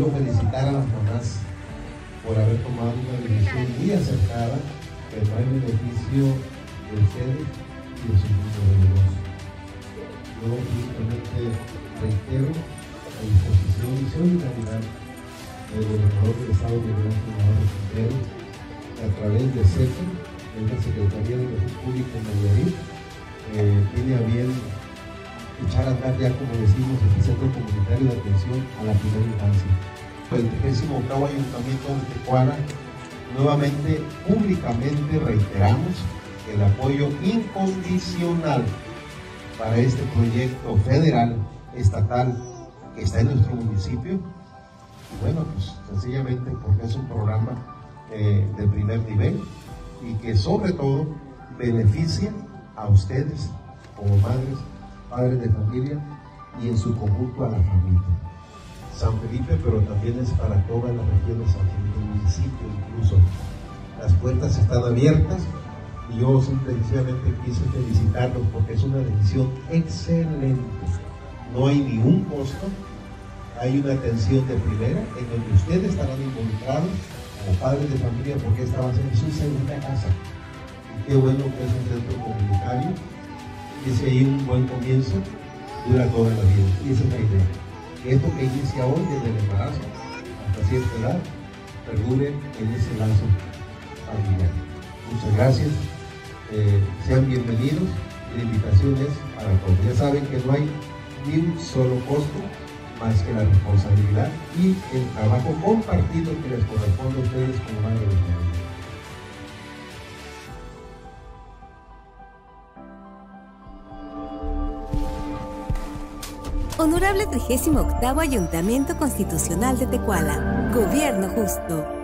quiero felicitar a las mamás por haber tomado una decisión muy acertada que va en beneficio de ustedes y de su grupo de negocio. Yo simplemente reitero la disposición y solidaridad del gobernador del estado de Quintero, que a través de SECO, que es la Secretaría de Educación Pública en Nayarit, tiene a bien echar a andar, ya como decimos, el Centro Comunitario de Atención a la Primera Infancia. El 38º Ayuntamiento de Tecuala, nuevamente, públicamente reiteramos el apoyo incondicional para este proyecto federal, estatal, que está en nuestro municipio. Bueno, pues sencillamente porque es un programa de primer nivel y que sobre todo beneficia a ustedes como madres, padres de familia y en su conjunto a la familia. San Felipe, pero también es para toda la región de San Felipe, el municipio incluso. Las puertas están abiertas y yo sencillamente quise felicitarlos porque es una decisión excelente. No hay ningún costo, hay una atención de primera en donde ustedes estarán involucrados como padres de familia porque esta va a ser su segunda casa. Y qué bueno que es un centro comunitario, y si hay un buen comienzo, dura toda la vida. Y esa es la idea. Que esto que inicia hoy desde el embarazo hasta cierta edad, perdure en ese lazo familiar. Muchas gracias. Sean bienvenidos. La invitación es para todos. Ya saben que no hay ni un solo costo más que la responsabilidad y el trabajo compartido que les corresponde a ustedes como madres de familia. Honorable 38º Ayuntamiento Constitucional de Tecuala. Gobierno justo.